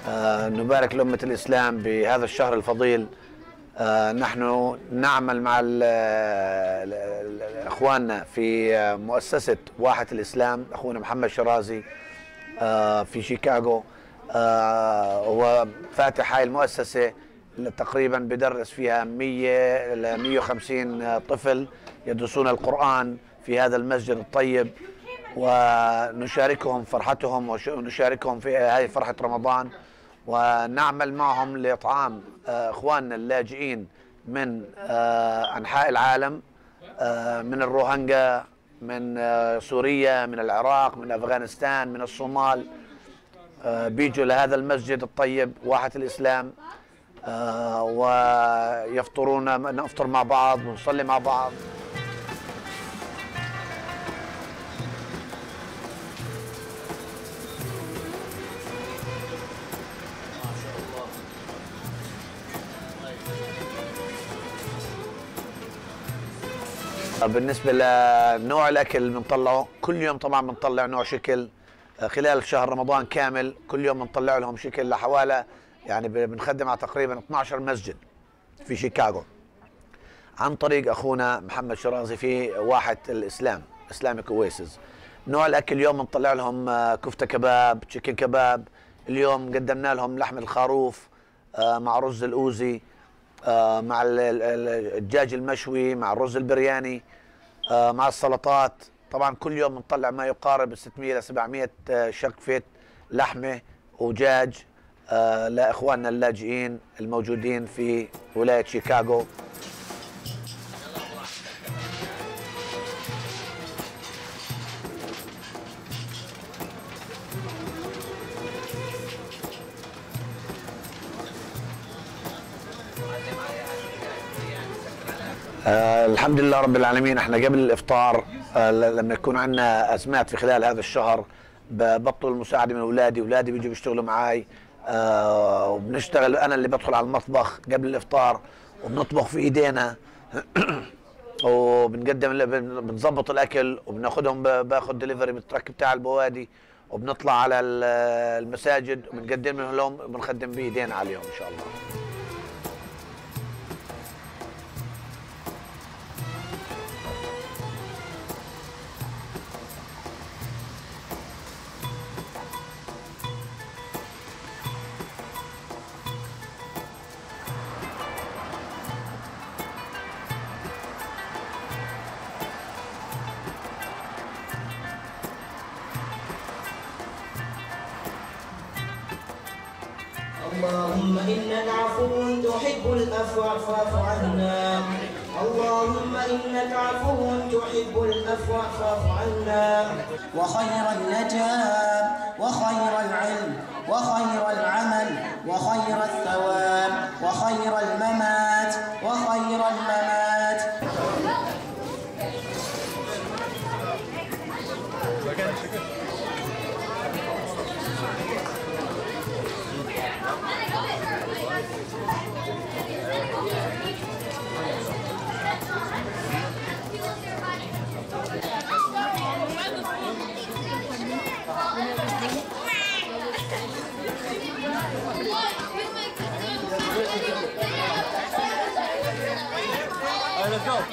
نبارك لأمة الإسلام بهذا الشهر الفضيل. نحن نعمل مع إخواننا في مؤسسة واحة الإسلام، أخونا محمد شرازي في شيكاغو. هو فاتح هاي المؤسسة تقريبا بدرس فيها 100 إلى 150 طفل يدرسون القرآن في هذا المسجد الطيب، ونشاركهم فرحتهم ونشاركهم في هذه فرحة رمضان، ونعمل معهم لإطعام إخواننا اللاجئين من أنحاء العالم، من الروهينجا، من سوريا، من العراق، من أفغانستان، من الصومال. بيجوا لهذا المسجد الطيب واحة الإسلام ويفطرون، نفطر مع بعض ونصلي مع بعض. بالنسبة لنوع الأكل اللي بنطلعه كل يوم، طبعا بنطلع نوع شكل خلال شهر رمضان كامل. كل يوم بنطلع لهم شكل لحوالي، يعني بنخدم على تقريبا 12 مسجد في شيكاغو عن طريق أخونا محمد شرازي في واحة الإسلام إسلاميك أويسز. نوع الأكل اليوم بنطلع لهم كفتة كباب، تشيكن كباب. اليوم قدمنا لهم لحم الخروف مع رز الأوزي، مع الدجاج المشوي، مع الرز البرياني، مع السلطات. طبعا كل يوم بنطلع ما يقارب 600 إلى 700 شقفة لحمة ودجاج لإخواننا اللاجئين الموجودين في ولاية شيكاغو. الحمد لله رب العالمين. احنا قبل الافطار لما يكون عندنا ازمات في خلال هذا الشهر ببطل المساعده من اولادي بيجوا بيشتغلوا معي، وبنشتغل. انا اللي بدخل على المطبخ قبل الافطار وبنطبخ في ايدينا وبنقدم، بنظبط الاكل وبناخذهم، باخذ دليفري بالترك بتاع البوادي، وبنطلع على المساجد وبنقدم لهم، وبنخدم بايدينا عليهم ان شاء الله. اللهم إنك عفو تحب العفو فاعف عنا. اللهم إنك عفو تحب العفو فاعف عنا. وخير النجاة وخير العلم وخير العمل وخير الثواب وخير الممات وخير الممات. Let's go.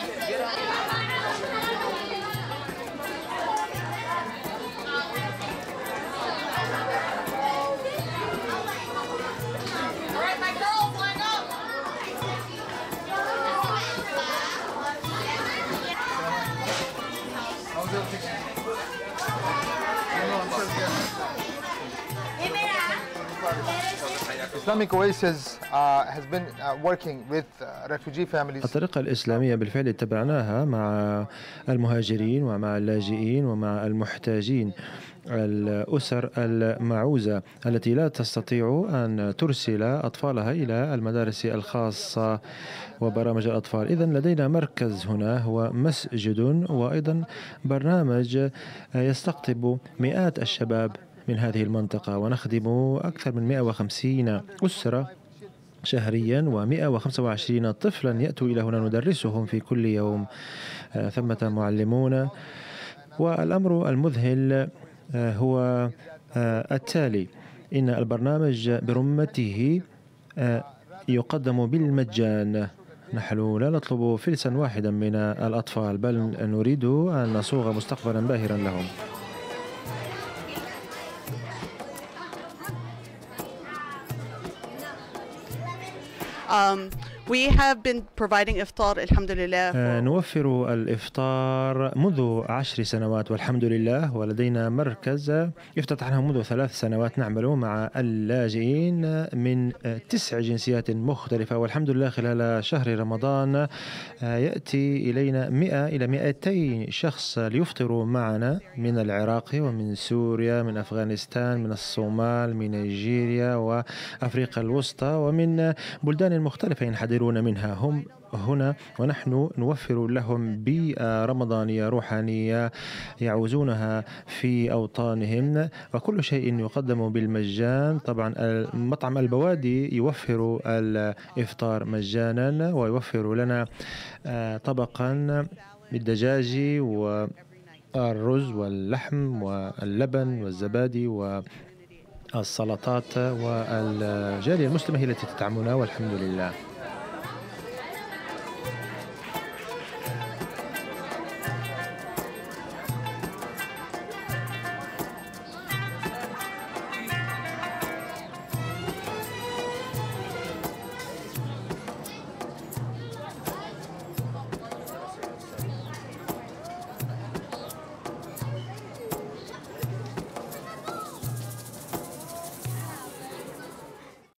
Islamic Oasis has been working with refugee families. الطريقة الإسلامية بالفعل اتبعناها مع المهاجرين ومع اللاجئين ومع المحتاجين، الأسر المعوزة التي لا تستطيع أن ترسل أطفالها إلى المدارس الخاصة وبرامج الأطفال. إذن لدينا مركز هنا هو مسجد، وأيضا برنامج يستقطب مئات الشباب من هذه المنطقة، ونخدم أكثر من 150 أسرة شهريا و125 طفلا يأتوا إلى هنا ندرسهم في كل يوم. ثمة معلمون. والأمر المذهل هو التالي: إن البرنامج برمته يقدم بالمجان. نحن لا نطلب فلسا واحدا من الأطفال، بل نريد أن نصوغ مستقبلا باهرا لهم. We have been providing iftar, alhamdulillah. نوفر الإفطار منذ 10 سنوات والحمد لله، ولدينا مركز افتتحناه منذ 3 سنوات نعمل مع اللاجئين من 9 جنسيات مختلفة، والحمد لله خلال شهر رمضان يأتي إلينا 100 إلى 200 شخص ليفطروا معنا من العراق ومن سوريا، من أفغانستان، من الصومال، من نيجيريا وأفريقيا الوسطى، ومن بلدان مختلفة ينحدرون منها. هم هنا ونحن نوفر لهم بيئة رمضانية روحانية يعوزونها في أوطانهم، وكل شيء يقدم بالمجان. طبعا مطعم البوادي يوفر الإفطار مجانا، ويوفر لنا طبقا بالدجاج والرز واللحم واللبن والزبادي والسلطات، والجالية المسلمة هي التي تدعمنا والحمد لله.